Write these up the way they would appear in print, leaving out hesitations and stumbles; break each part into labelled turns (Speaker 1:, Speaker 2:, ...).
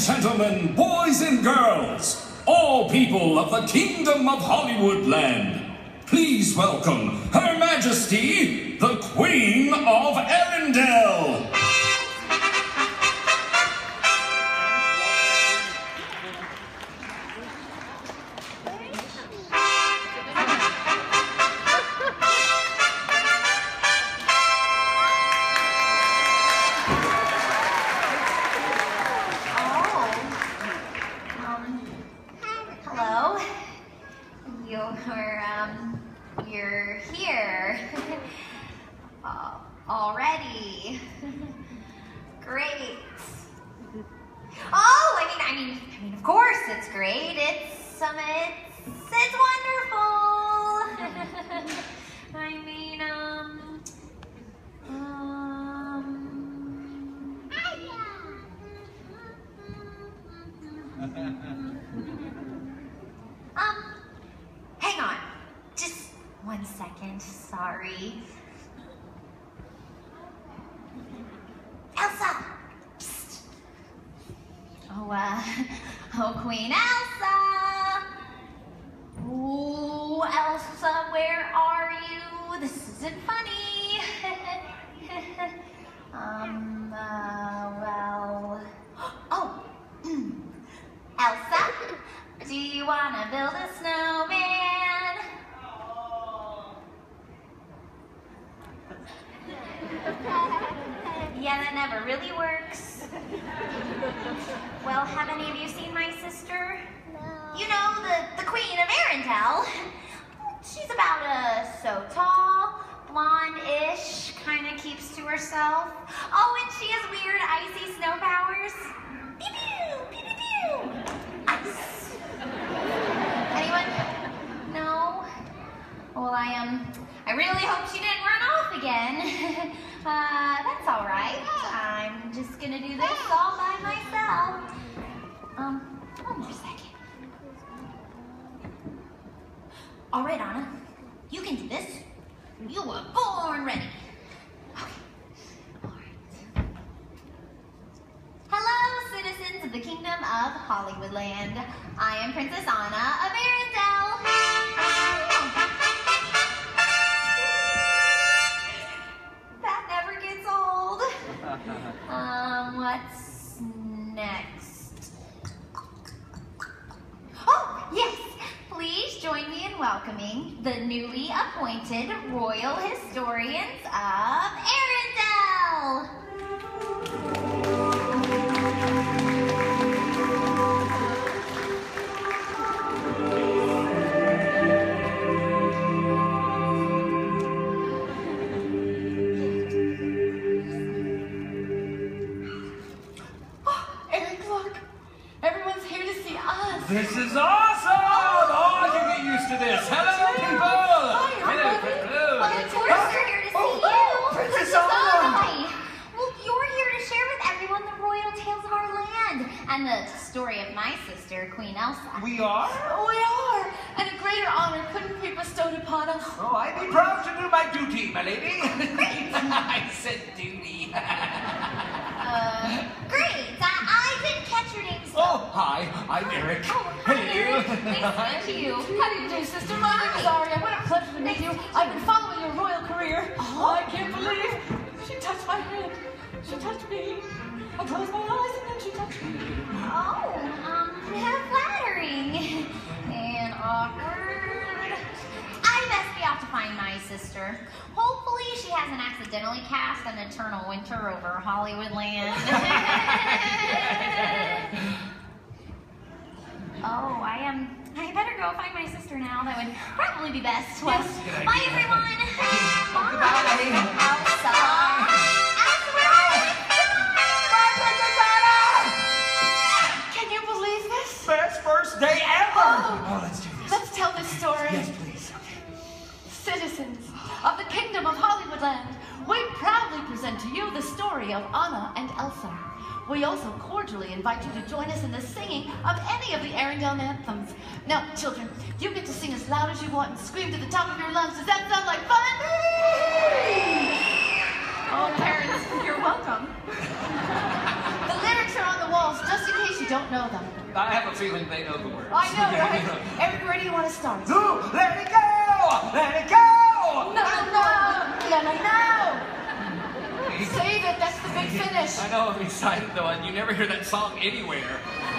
Speaker 1: gentlemen, boys and girls, all people of the Kingdom of Hollywoodland, please welcome Her Majesty, the Queen of Arendelle.
Speaker 2: You're here already. Great. Oh, I mean, of course it's great. It's wonderful. Hang on. Just 1 second, sorry. Elsa! Psst. Oh, Queen Elsa! Oh, Elsa, where are you? This isn't funny. Elsa, do you want to build a snowman? Yeah, that never really works. Well, have any of you seen my sister? No. You know, the Queen of Arendelle. She's about so tall, blonde-ish, kind of keeps to herself. Oh, and she has weird icy snow powers. Pew-pew, pew-pew-pew. Ice. Anyone? No? Well, I really hope she didn't run off again. That's all right. I'm just gonna do this all by myself. One more second. All right, Anna, you can do this. You were born ready. Okay. All right. Hello, citizens of the Kingdom of Hollywoodland. I am Princess Anna of Arendelle. That never gets old. What's next? Oh, yes! Please join me in welcoming the newly appointed Royal Historians of Arendelle.
Speaker 3: This is awesome! Oh, I can get used to this. Hello, people!
Speaker 2: Hi,
Speaker 3: hello.
Speaker 2: Well, of course we're here to see you.
Speaker 3: Princess Anna!
Speaker 2: Hi. Well, you're here to share with everyone the royal tales of our land and the story of my sister, Queen Elsa.
Speaker 3: We are?
Speaker 4: We are, and a greater honor couldn't be bestowed upon us.
Speaker 3: Oh, I'd be proud to do my duty, my lady. I said duty.
Speaker 2: Great. I didn't catch your name.
Speaker 3: Oh, hi. I'm Eric.
Speaker 2: Oh, hi, Eric.
Speaker 3: Hello.
Speaker 2: Nice to meet you.
Speaker 4: How do you do, sister? My name is Aria. What a pleasure to meet you. I've been following your royal career. Oh, I can't believe she touched my hand. She touched me. I closed my eyes and then she touched me.
Speaker 2: Oh, flattering and awkward. I best be off to find my sister. Hopefully she hasn't accidentally cast an eternal winter over Hollywoodland. Oh, I better go find my sister now. That would probably be best. Well, bye everyone. Bye. Elsa. Elsa, where are you?
Speaker 3: Bye, Princess Anna!
Speaker 4: Can you believe this?
Speaker 3: Best first day ever! Oh, let's do this.
Speaker 4: Let's tell this story.
Speaker 3: Yes, please. Okay.
Speaker 4: Citizens of the Kingdom of Hollywoodland, we proudly present to you the story of Anna and Elsa. We also cordially invite you to join us in the singing of any of the Arendelle anthems. Now, children, you get to sing as loud as you want and scream to the top of your lungs. Does that sound like fun? Oh, parents, you're welcome. The lyrics are on the walls, just in case you don't know, right? Eric, where do you want to start?
Speaker 3: Ooh, let it go! Let it go!
Speaker 4: No. Save it, that's the big finish.
Speaker 3: I know, I'm excited though, and you never hear that song anywhere.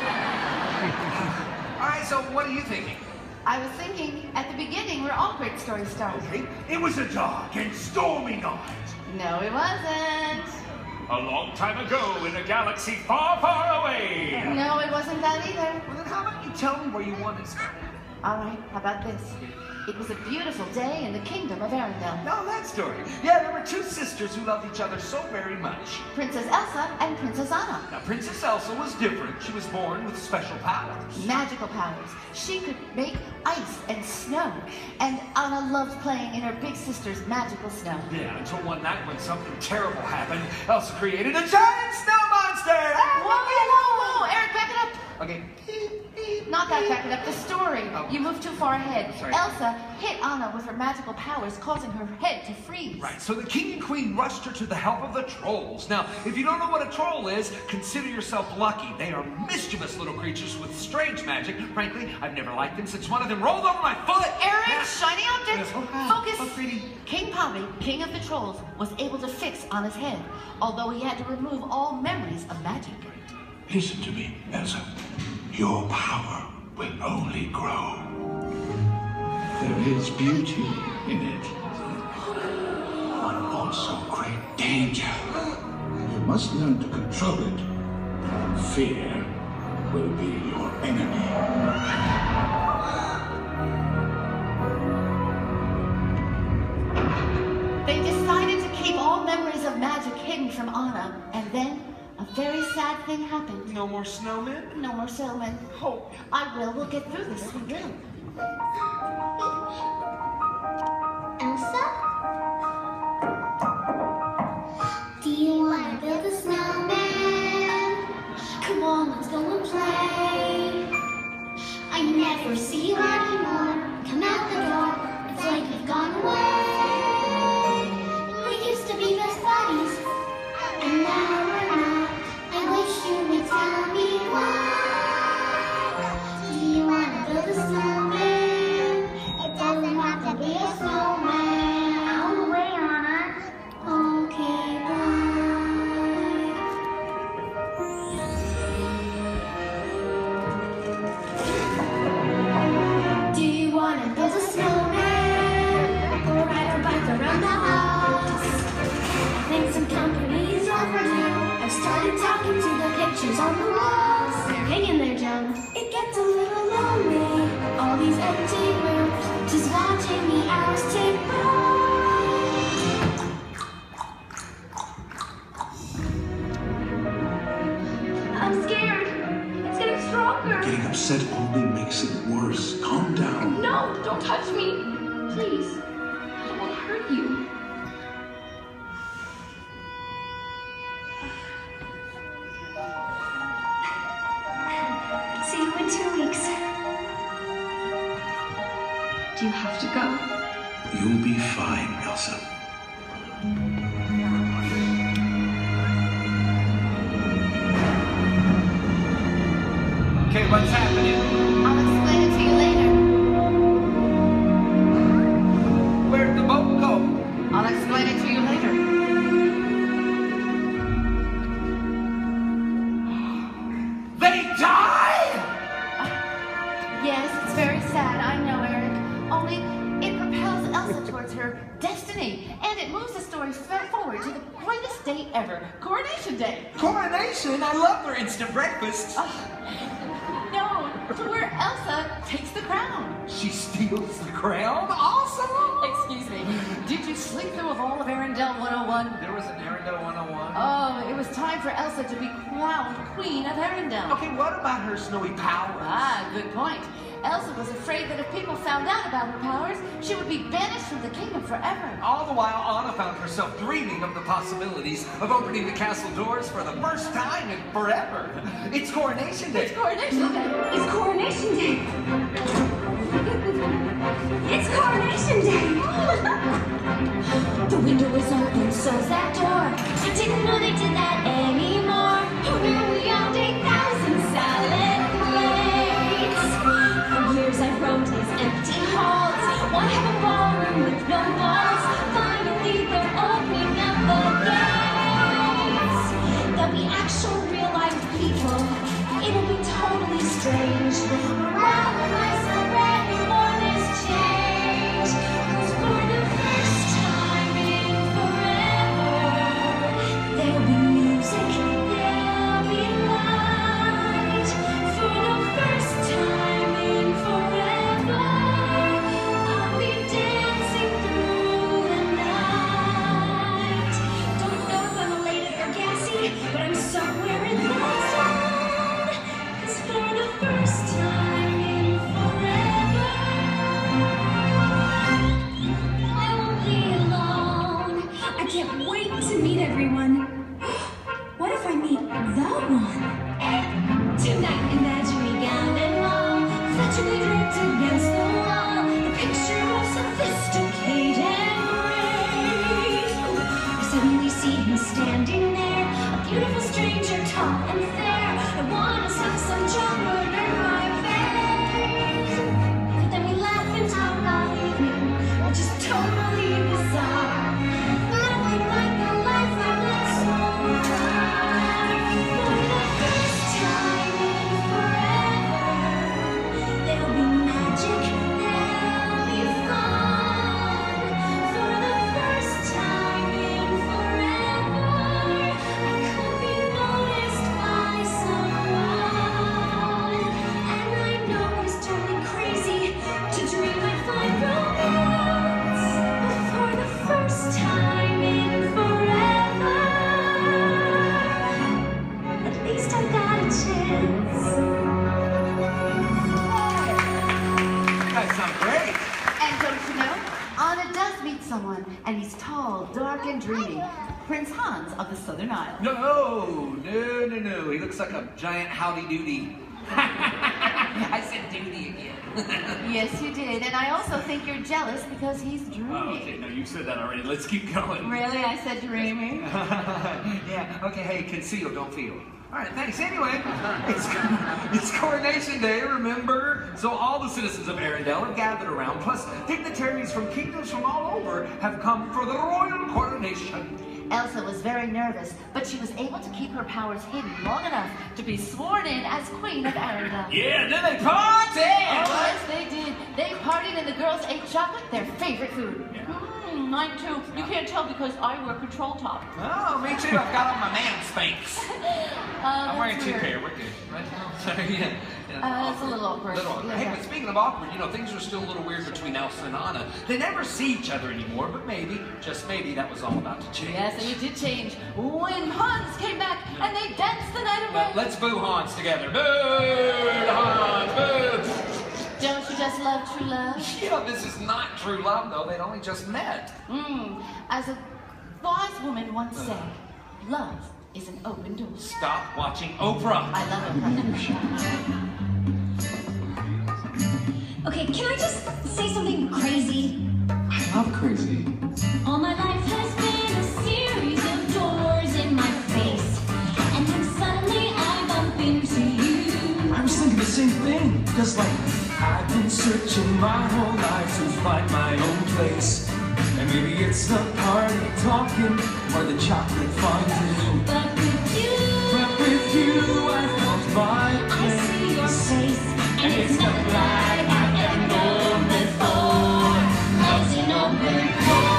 Speaker 3: All right, so what are you thinking?
Speaker 4: I was thinking, at the beginning, where all great stories start.
Speaker 3: Okay, it was a dark and stormy night.
Speaker 4: No, it wasn't.
Speaker 1: A long time ago in a galaxy far, far away.
Speaker 4: No, it wasn't that either.
Speaker 3: Well, then how about you tell me where you want it started?
Speaker 4: All right, how about this? It was a beautiful day in the kingdom of Arendelle.
Speaker 3: No, that story. Yeah, there were two sisters who loved each other so very much.
Speaker 4: Princess Elsa and Princess Anna.
Speaker 3: Now, Princess Elsa was different. She was born with special powers.
Speaker 4: Magical powers. She could make ice and snow. And Anna loved playing in her big sister's magical snow.
Speaker 3: Yeah, until one night when something terrible happened, Elsa created a giant snow monster!
Speaker 4: Whoa, Eric, back it up.
Speaker 3: Okay.
Speaker 4: Not that, back it up. The story.
Speaker 3: Oh.
Speaker 4: You moved too far ahead.
Speaker 3: Sorry.
Speaker 4: Elsa hit Anna with her magical powers, causing her head to freeze.
Speaker 3: Right, so the king and queen rushed her to the help of the trolls. Now, if you don't know what a troll is, consider yourself lucky. They are mischievous little creatures with strange magic. Frankly, I've never liked them since one of them rolled over my foot.
Speaker 4: Eric,
Speaker 3: Yeah.
Speaker 4: shiny object.
Speaker 3: Yes, okay.
Speaker 4: Focus.
Speaker 3: Oh, pretty.
Speaker 4: King Pavi, king of the trolls, was able to fix Anna's head, although he had to remove all memories of magic.
Speaker 5: Listen to me, Elsa. Your power will only grow. There is beauty in it, but also great danger. You must learn to control it. Fear will be your enemy.
Speaker 4: They decided to keep all memories of magic hidden from Anna, and then a very sad thing happened.
Speaker 3: No more snowmen?
Speaker 4: No more Selman.
Speaker 3: Oh.
Speaker 4: I will. We'll get through this. We will.
Speaker 2: Elsa? Do you want to build a snowman? Come on, let's go and play. I never see you anymore. Come out the door, it's like you've gone away. We used to be best buddies, and now we're not. I wish you would tell me why. Do you want to build a snowman? It doesn't have to be a snowman. Out of the way, Anna. Okay, bye. Do you want to build a snowman? Or ride our bike around the house? I think some company is overdue. I've started talking to the pictures on the walls. Hang in there, Joan. It gets a little lonely. All these empty rooms, just watching the hours tick by. I'm scared. It's getting stronger.
Speaker 5: Getting upset only makes it worse. Calm down.
Speaker 2: No, don't touch me. Please. I don't want to hurt you. See you in 2 weeks. Do you have to go?
Speaker 5: You'll be fine, Elsa.
Speaker 3: Okay, what's happening?
Speaker 4: I'll explain it to you later.
Speaker 3: Where'd the boat go?
Speaker 4: I'll explain it to you later.
Speaker 3: They died?
Speaker 4: Yes, it's very sad, I know, Eric. Only it propels Elsa towards her destiny, and it moves the story forward to the greatest day ever, Coronation Day.
Speaker 3: Coronation? I love their instant breakfast.
Speaker 4: No, to where Elsa takes the crown.
Speaker 3: She steals the crown? Awesome!
Speaker 4: Excuse me, did you sleep through of all of Arendelle 101?
Speaker 3: There was an Arendelle 101.
Speaker 4: Oh, it was time for Elsa to be crowned Queen of Arendelle.
Speaker 3: Okay, what about her snowy powers?
Speaker 4: Ah, good point. Elsa was afraid that if people found out about her powers, she would be banished from the kingdom forever.
Speaker 3: All the while, Anna found herself dreaming of the possibilities of opening the castle doors for the first time in forever. It's Coronation Day.
Speaker 4: It's Coronation Day.
Speaker 2: It's Coronation Day. It's Coronation Day. The window is open, so's that door. I didn't know they did that anymore. Who knew we owned 8,000 salad plates?
Speaker 6: can't wait to meet everyone. What if I meet the one? Tonight, imagine me gown and all, fetchingly draped against the wall, the picture of sophisticated grace. I suddenly see him standing there, a beautiful stranger, tall and fair. I wanna suck some chocolate in my face. But then we laugh and talk all evening, which is totally bizarre. Nothing like the life I've led so far. For the first time in forever, there'll be magic, there'll be fun. For the first time in forever, I could be noticed by someone. And I know it's totally crazy to dream I'd find romance. But for the first time in forever, at least I got a chance.
Speaker 3: You guys sound great.
Speaker 4: And don't you know, Anna does meet someone, and he's tall, dark, and dreamy. Prince Hans of the Southern Isle.
Speaker 3: No. He looks like a giant howdy doody. I said duty again.
Speaker 4: Yes, you did. And I also think you're jealous because he's dreamy.
Speaker 1: Oh, okay, no, you said that already. Let's keep going.
Speaker 4: Really? I said dreamy?
Speaker 3: Yeah, okay, hey, conceal, don't feel. All right, thanks. Anyway, it's Coronation Day, remember? So all the citizens of Arendelle are gathered around, plus dignitaries from kingdoms from all over have come for the royal coronation.
Speaker 4: Elsa was very nervous, but she was able to keep her powers hidden long enough to be sworn in as Queen of Arendelle.
Speaker 1: Yeah, then they party!
Speaker 4: Yes, they did. They partied and the girls ate chocolate, their favorite food. Mine too. You can't tell because I wear control top.
Speaker 3: Oh, me too. I've got on my man Spanx. I'm wearing two pair. We're good. Right? Yeah.
Speaker 4: It's a little awkward.
Speaker 3: Hey, but speaking of awkward, things are still a little weird between Elsa and Anna. They never see each other anymore, but maybe, just maybe, that was all about to change.
Speaker 4: Yes, and it did change when Hans came back and they danced the night away.
Speaker 3: Let's boo Hans together. Boo! Hans! Boo!
Speaker 4: Don't you just love true love?
Speaker 3: Yeah, this is not true love, though. They'd only just met.
Speaker 4: As a wise woman once said, love is an open door.
Speaker 3: Stop watching Oprah.
Speaker 4: I love Oprah.
Speaker 6: Okay, can I just say something crazy?
Speaker 5: I love crazy.
Speaker 6: All my life has been a series of doors in my face, and then suddenly I bump into you.
Speaker 7: I was thinking the same thing, because I've been searching my whole life to find my own place. And maybe it's the party talking or the chocolate fondue.
Speaker 6: But with you,
Speaker 7: I found my place.
Speaker 6: I see your face,
Speaker 7: And it's not like I've ever known before.
Speaker 6: love's an open door.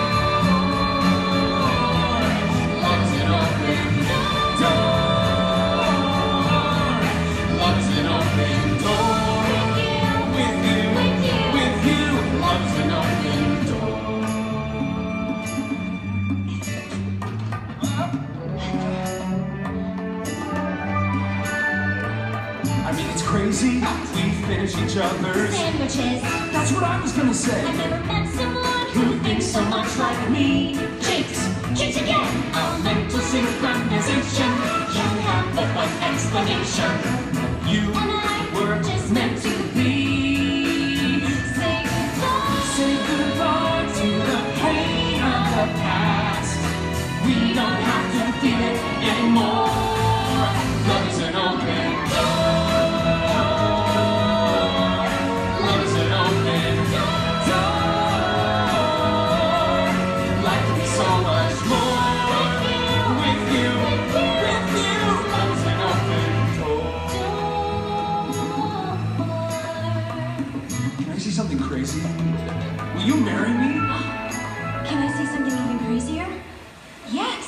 Speaker 7: Love's an open door. Love's an open door. With you, love's an open door. I mean, it's crazy. We finish each other's
Speaker 6: Sandwiches.
Speaker 7: That's what I was gonna say.
Speaker 6: I've never met someone who thinks so much like me. Cheeks again.
Speaker 7: Our mental synchronization can have but one explanation. You
Speaker 6: And I
Speaker 7: were
Speaker 6: just
Speaker 7: meant to be.
Speaker 6: Say goodbye.
Speaker 7: Say goodbye to the pain of the past. We don't have to feel it anymore. Love is an open door. Love is an open door. Life can be so much more with you. Love is an open door. Can I say something crazy? Will you marry me?
Speaker 6: Can I say something even crazier? Yes.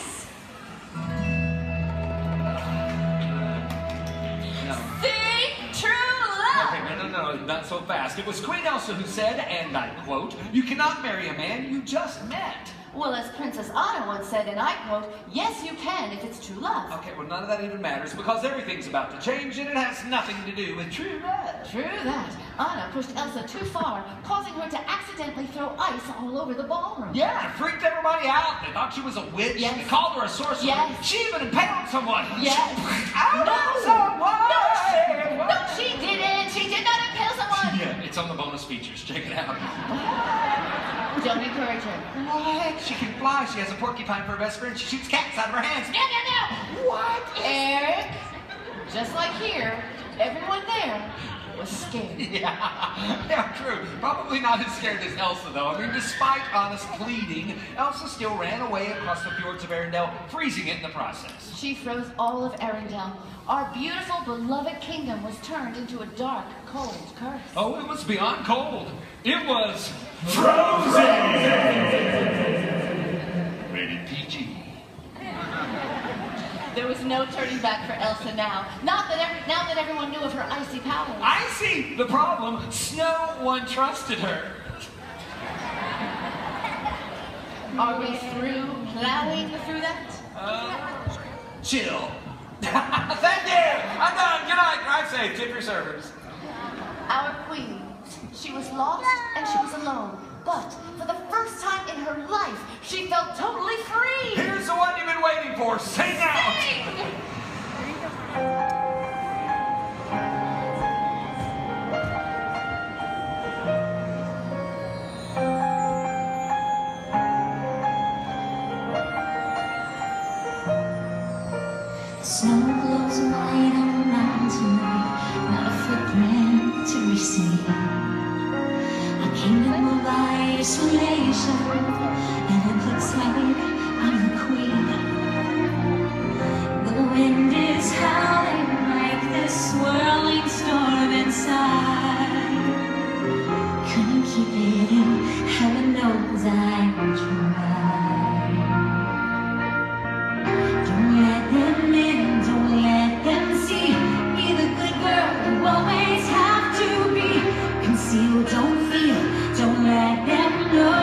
Speaker 4: Sing true love!
Speaker 3: Okay, no, not so fast. It was Queen Elsa who said, and I quote, "You cannot marry a man you just met."
Speaker 4: Well, as Princess Anna once said, and I quote, yes, you can if it's true love.
Speaker 3: Okay, well, none of that even matters because everything's about to change and it has nothing to do with true love.
Speaker 4: True that. Anna pushed Elsa too far, causing her to accidentally throw ice all over the ballroom.
Speaker 3: Yeah, it freaked everybody out. They thought she was a witch.
Speaker 4: Yes.
Speaker 3: They called her a sorceress.
Speaker 4: Yes.
Speaker 3: She even impaled someone.
Speaker 4: Yes.
Speaker 3: Someone.
Speaker 4: No, she didn't. She did not impale someone.
Speaker 3: Yeah, it's on the bonus features. Check it out.
Speaker 4: Don't encourage her.
Speaker 3: What? She can fly. She has a porcupine for her best friend. She shoots cats out of her hands.
Speaker 4: No, no, no.
Speaker 3: What?
Speaker 4: Eric, just like here, everyone there was scared.
Speaker 3: Yeah, true. Probably not as scared as Elsa, though. I mean, despite Anna's pleading, Elsa still ran away across the fjords of Arendelle, freezing it in the process.
Speaker 4: She froze all of Arendelle. Our beautiful, beloved kingdom was turned into a dark, cold curse.
Speaker 3: Oh, it was beyond cold. It was
Speaker 1: Frozen!
Speaker 3: rated PG.
Speaker 4: There was no turning back for Elsa now. Now that everyone knew of her icy powers.
Speaker 3: Icy! The problem, no one trusted her.
Speaker 4: Are we through plowing through that?
Speaker 3: Chill. Thank you! I'm done. Good night. Drive safe. Tip your servers.
Speaker 4: Our queen. She was lost and she was alone. But for the first time in her life, she felt totally free.
Speaker 3: Here's the one you've been waiting for. Sing out!
Speaker 4: Sing!
Speaker 6: Snow glows white on the mountain tonight, not a footprint to receive. A kingdom of isolation, and it looks like I'm the queen. The wind is howling like this swirling storm inside. Couldn't keep it in, heaven knows I tried. Don't let them in, don't let them see. Be the good girl you always have to be. Conceal, don't feel, don't let them know.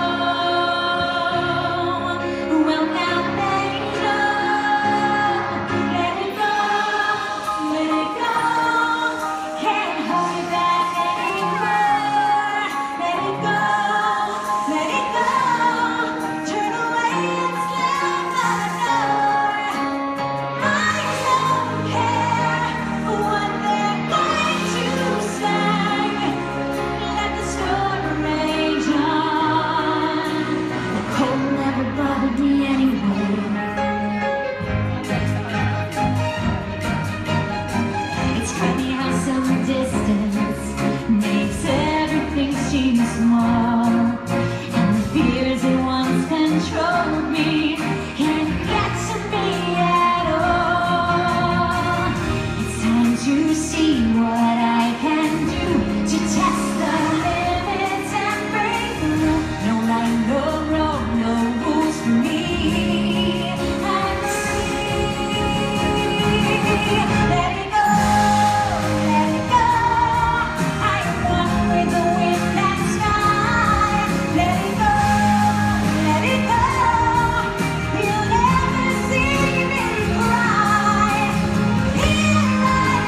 Speaker 6: Well, now let it go. Let it go, let it go. Can't hold it back anymore. Let it go, let it go. Turn away and slam the door. Eyes don't care what they're going to say. Let the storm rage on. The cold never bothered me anyway. It's funny how some distance makes everything seem small. And the fears that once controlled me can't get to me at all. It's time to see what I can do to test the limits and break the rule. No right, no wrong, no rules for me. I'm free. Let it go, let it go. I run with the wind and sky. Let it go, let it go. You'll never see me cry. Here I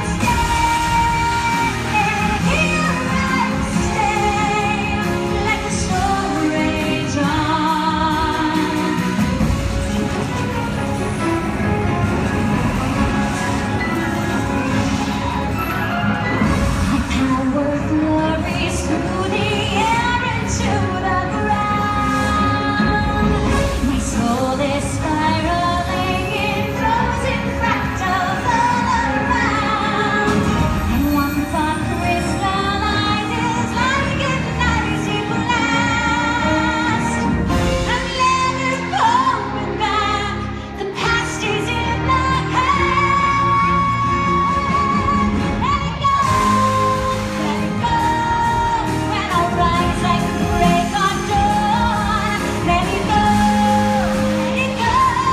Speaker 6: stand, here I stay. Let the storm rage on. My power flurries through the air into the ground. My soul is spiraling in frozen fractals all around. And one thought crystallizes like an icy blast. I'm never going back. The past is in the past. Let it go, let it go. When I rise like the break of dawn. Let it go, let it go.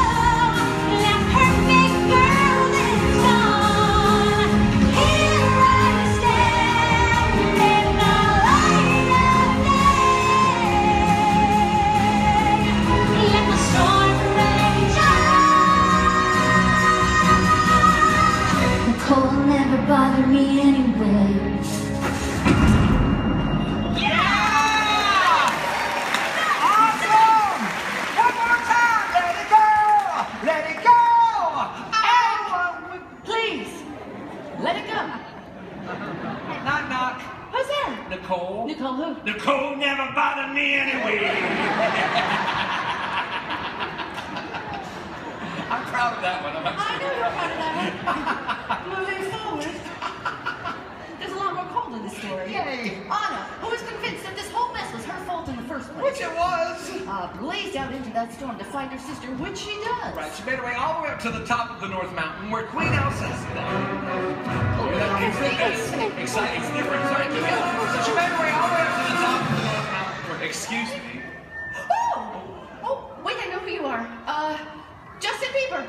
Speaker 3: that one.
Speaker 4: I know you're part of that one. Moving forward, there's a lot more cold in the story.
Speaker 3: Yay!
Speaker 4: Anna, who was convinced that this whole mess was her fault in the first place.
Speaker 3: Which it was.
Speaker 4: Blazed out into that storm to find her sister, which she does.
Speaker 3: Right, she made her way all the way up to the top of the North Mountain where Queen Elsa is. Exciting. It's different. Sorry. So she made her way all the way up to the top of the North Mountain. Excuse me.
Speaker 4: Oh, wait, I know who you are. Justin Bieber.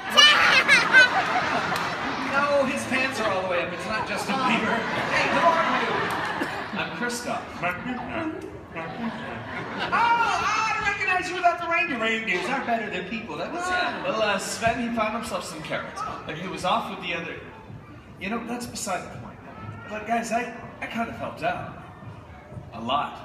Speaker 3: No, his pants are all the way up. It's not Justin Bieber. Hey, who are you? I'm Kristoff. I recognize you without the reindeer. Reindeers are better than people. That was it.
Speaker 8: Well, Sven, he found himself some carrots. Like, he was off with the other... You know, that's beside the point. But, guys, I kind of helped out. A lot.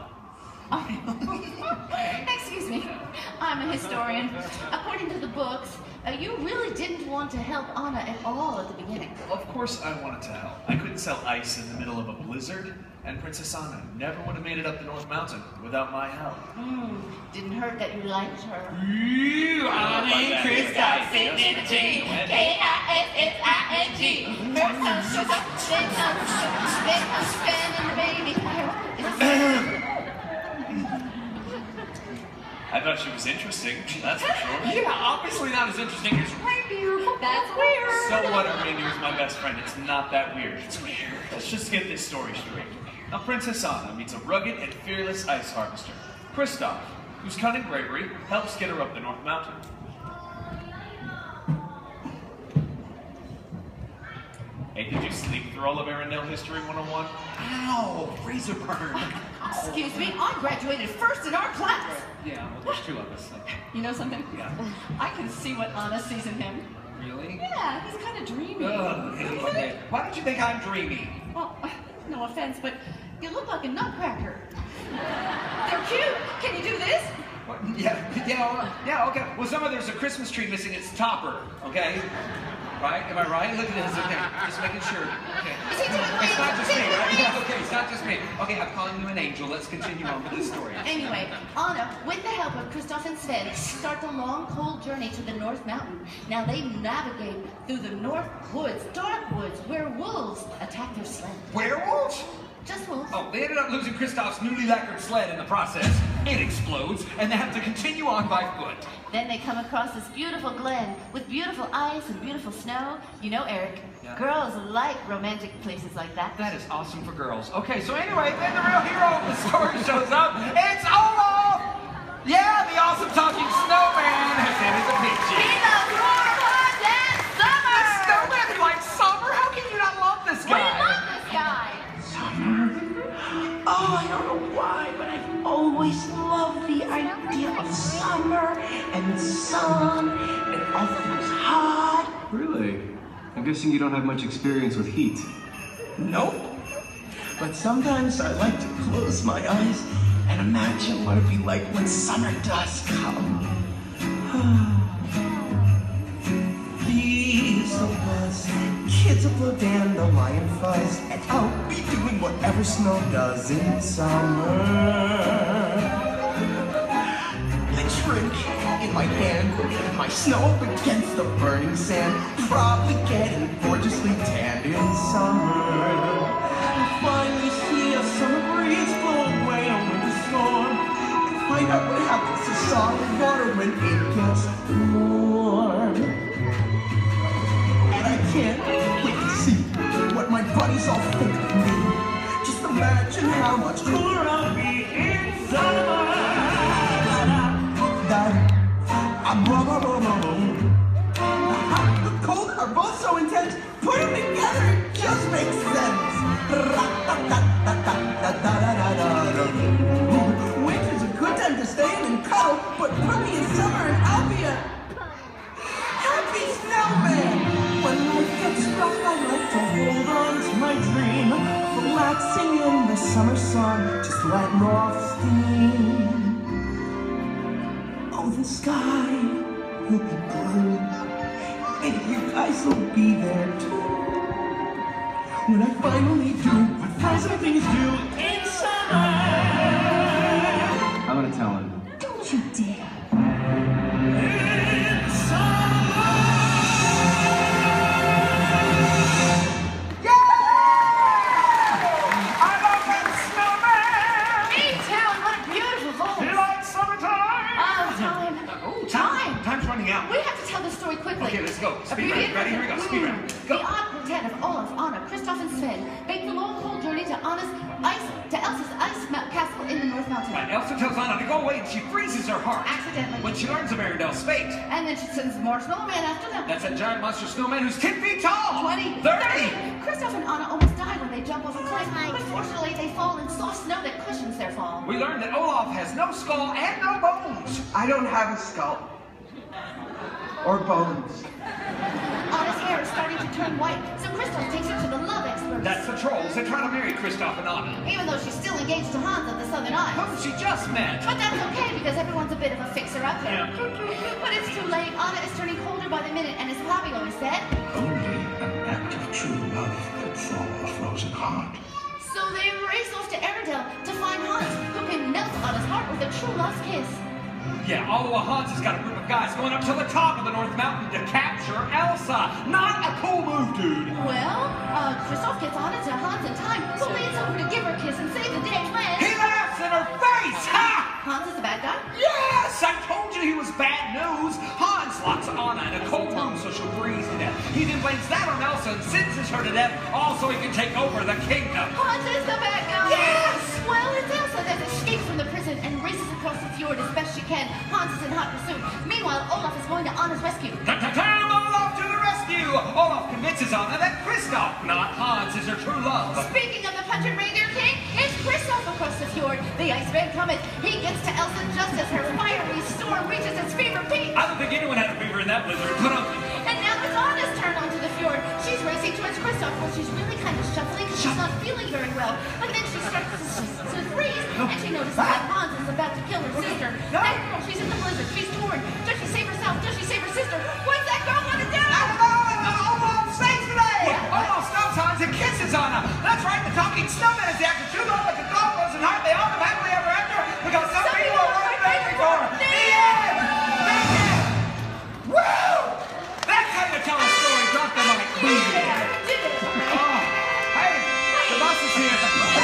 Speaker 4: Excuse me, I'm a historian. According to the books, you really didn't want to help Anna at all at the beginning.
Speaker 8: Well, of course I wanted to help. I couldn't sell ice in the middle of a blizzard, and Princess Anna never would have made it up the North Mountain without my help.
Speaker 4: Didn't hurt that you liked her.
Speaker 3: You are the
Speaker 4: Kristoff Signature, K-I-S-S-I-N-G. First time sugar, then comes Sven and the baby.
Speaker 8: I thought she was interesting, that's for sure.
Speaker 3: Yeah, obviously not as interesting as reindeer.
Speaker 4: That's weird.
Speaker 8: So what, a reindeer is my best friend. It's not that weird. It's weird. Let's just get this story straight. Now, Princess Anna meets a rugged and fearless ice harvester, Kristoff, whose cunning bravery helps get her up the North Mountain. Hey, did you sleep through all of Arendelle History 101?
Speaker 3: Ow, razor burn.
Speaker 4: Excuse me, I graduated first in our class.
Speaker 3: Yeah, well, there's two of us.
Speaker 4: You know something?
Speaker 3: Yeah.
Speaker 4: I can see what Anna sees in him.
Speaker 3: Really?
Speaker 4: Yeah, he's kind of dreamy.
Speaker 3: Okay. Why don't you think I'm dreamy?
Speaker 4: Well, no offense, but you look like a nutcracker. They're cute. Can you do this?
Speaker 3: What? Yeah, okay. Well, there's a Christmas tree missing its topper, okay? Right? Am I right? Look at this, okay. Just making sure. Okay.
Speaker 4: Is he doing
Speaker 3: It's not just me,
Speaker 4: great?
Speaker 3: right? Yeah, okay, it's not just me. Okay, I'm calling you an angel. Let's continue on with this story.
Speaker 4: Anyway, Anna, with the help of Kristoff and Sven, start the long, cold journey to the North Mountain. Now they navigate through the North Woods, dark woods, where wolves attack their sled.
Speaker 3: Werewolves?
Speaker 4: Just wolves.
Speaker 3: Oh, they ended up losing Kristoff's newly lacquered sled in the process. It explodes, and they have to continue on by foot.
Speaker 4: Then they come across this beautiful glen with beautiful ice and beautiful snow. You know, Eric, girls like romantic places like that.
Speaker 3: That is awesome for girls. Okay, so anyway, then the real hero of the story shows up. It's Olaf! Yeah, the awesome talking snowman has entered the
Speaker 4: He
Speaker 3: picture.
Speaker 4: loves warm, hot, and summer!
Speaker 3: Snowman who likes summer? How can you not love this
Speaker 4: We
Speaker 3: guy?
Speaker 4: love this guy!
Speaker 9: Oh, I don't know why, but I've always loved the idea of summer and sun and all things hot.
Speaker 7: Really? I'm guessing you don't have much experience with heat.
Speaker 9: Nope. But sometimes I like to close my eyes and imagine what it'd be like when summer does come. Bees will buzz, kids will blow dandelion fuzz, and I'll be doing whatever snow does in summer. The drink in my hand, my snow up against the burning sand, probably getting gorgeously tanned in summer. And finally see a summer breeze blow away a winter storm, and find out what happens to solid water when it gets warm. I can't wait to see what my buddies all think of me. Just imagine how much cooler I'll be in summer. The cold are both so intense. Put them together, it just makes sense. Winter's a good time to stay in and cuddle, but put me in summer and I'll be a happy snowman. When life gets rough, I like to hold on to my dream, relaxing in the summer sun, just letting off steam. Oh, the sky will be blue, and you guys will be there too. When I finally do what frozen things do in summer.
Speaker 7: I'm gonna tell him.
Speaker 6: Don't you dare.
Speaker 9: In summer.
Speaker 3: running out.
Speaker 4: We have to tell the story quickly.
Speaker 3: Okay, let's go. Speed round. Ready? Here we go. Speed round. Go.
Speaker 4: The odd quartet of Olaf, Anna, Kristoff, and Sven make the long, cold journey to Elsa's ice castle in the North Mountain.
Speaker 3: Right, Elsa tells Anna to go away and she freezes her heart.
Speaker 4: Accidentally.
Speaker 3: When she learns of Arendelle's fate.
Speaker 4: And then she sends Marshmallow Man after them.
Speaker 3: That's a giant monster snowman who's 10 feet tall.
Speaker 4: 20.
Speaker 3: 30.
Speaker 4: Kristoff and Anna almost die when they jump off a cliff, but fortunately they fall in soft snow that cushions their fall.
Speaker 3: We learn that Olaf has no skull and no bones.
Speaker 9: I don't have a skull. Or bones.
Speaker 4: Anna's hair is starting to turn white, so Kristoff takes her to the love experts.
Speaker 3: That's the trolls. They try to marry Kristoff and Anna.
Speaker 4: Even though she's still engaged to Hans of the Southern Isles.
Speaker 3: Whom she just met.
Speaker 4: But that's okay because everyone's a bit of a fixer-upper.
Speaker 3: Yeah.
Speaker 4: But it's too late. Anna is turning colder by the minute, and as Poppy always said,
Speaker 5: Only an act of true love could thaw a frozen heart.
Speaker 4: so they race off to Arendelle to find Hans, who can melt Anna's heart with a true love's kiss.
Speaker 3: Yeah, all of Hans has got a group of guys going up to the top of the North Mountain to capture Elsa. Not a cool move, dude.
Speaker 4: Well, Kristoff gets Anna to Hans in time, who leans over to give her a kiss and save the day when...
Speaker 3: He laughs in her face! Ha!
Speaker 4: Hans is the bad guy?
Speaker 3: Yes! I told you he was bad news. Hans locks Anna in a cold room so she'll freeze to death. He then blames that on Elsa and sentences her to death, all so he can take over the kingdom.
Speaker 4: Hans is the bad guy!
Speaker 3: Yes!
Speaker 4: Well, it's Elsa that escapes from the prison and races across the fjord as best she can. Hans is in hot pursuit. Meanwhile, Olaf is going to Anna's rescue.
Speaker 3: Ta-ta-ta! Olaf to the rescue! Olaf convinces Anna that Kristoff, not Hans, is her true love.
Speaker 4: Speaking of the Pungent Reindeer King, it's Kristoff across the fjord. The Iceman cometh. He gets to Elsa just as her fiery storm reaches its fever peak.
Speaker 3: I don't think anyone had a fever in that blizzard. Put on.
Speaker 4: And now it's Anna's turn onto the fjord. She's racing towards Kristoff, but she's really kind of shuffling because she's not feeling very well. But then she starts to freeze, and she notices that Hans is about to kill her sister. That girl, she's in the blizzard. She's torn. Does she save herself? Does she save her sister? What's that girl gonna do?
Speaker 3: I don't know! Olaf saves the day! Olaf stops Hans and kisses Anna. That's right, the talking snowman is the act of true love like the dog goes and heart. They all live happily ever after because some people are worth waiting for. The end! That's it! Woo! That's how you tell a story. Drop the mic. Boom.
Speaker 4: Did it?
Speaker 3: Oh, hey, the bus is here.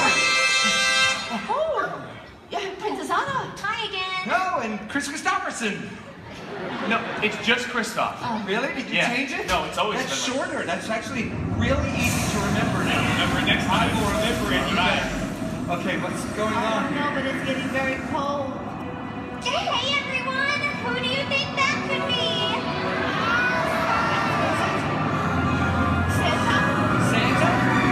Speaker 4: Oh, yeah, Princess Anna.
Speaker 2: Hi again.
Speaker 3: No, and Chris Christopherson.
Speaker 8: No, it's just Kristoff.
Speaker 3: Really? Did you
Speaker 8: Yeah.
Speaker 3: change it?
Speaker 8: No, it's always
Speaker 3: That's
Speaker 8: been like-
Speaker 3: shorter. That's actually really easy to remember now.
Speaker 8: Remember, next time we'll remember it. You bet.
Speaker 3: Okay, what's going
Speaker 4: I
Speaker 3: on
Speaker 4: don't know,
Speaker 3: here?
Speaker 4: but it's getting very cold.
Speaker 2: Hey, everyone. Who do you think that could be?
Speaker 4: Santa?
Speaker 3: Santa?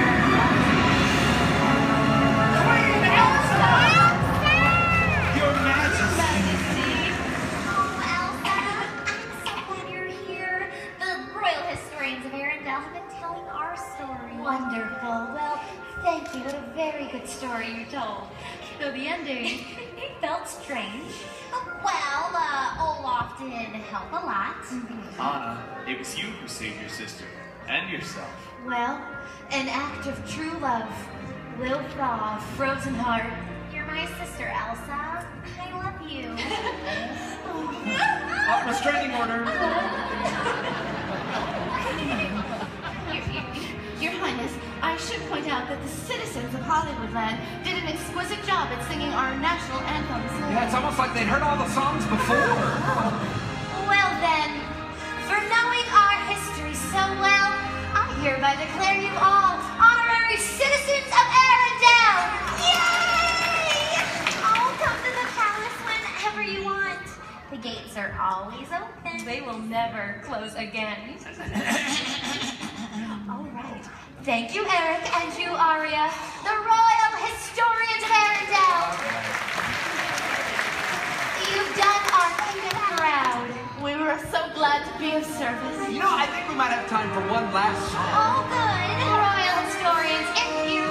Speaker 3: Queen Elsa! Your Majesty!
Speaker 2: Oh, Elsa. I'm so glad you're here. The royal historians of Arendelle have been telling our story.
Speaker 10: Wonderful. Well, thank you. What a very good story you told. Though the ending felt strange.
Speaker 2: Well, Olaf did help a lot.
Speaker 8: Anna, it was you who saved your sister and yourself.
Speaker 10: Well, an act of true love will thaw a frozen heart.
Speaker 2: You're my sister, Elsa. I love you.
Speaker 3: Restraining order.
Speaker 4: Your Highness, I should point out that the citizens of Hollywoodland did an exquisite job at singing our national anthems.
Speaker 3: Yeah, it's almost like they'd heard all the songs before.
Speaker 10: Well then, for knowing our history so well, I hereby declare you all honorary citizens of Arendelle!
Speaker 2: Yay! Oh, come to the palace whenever you want. The gates are always open.
Speaker 10: They will never close again. All right. Thank you, Eric, and you, Aria, the royal historians of Arendelle. You've done our kingdom proud.
Speaker 4: We were so glad to be of service.
Speaker 3: You know, I think we might have time for one last song.
Speaker 10: Oh, good. Royal historians, if you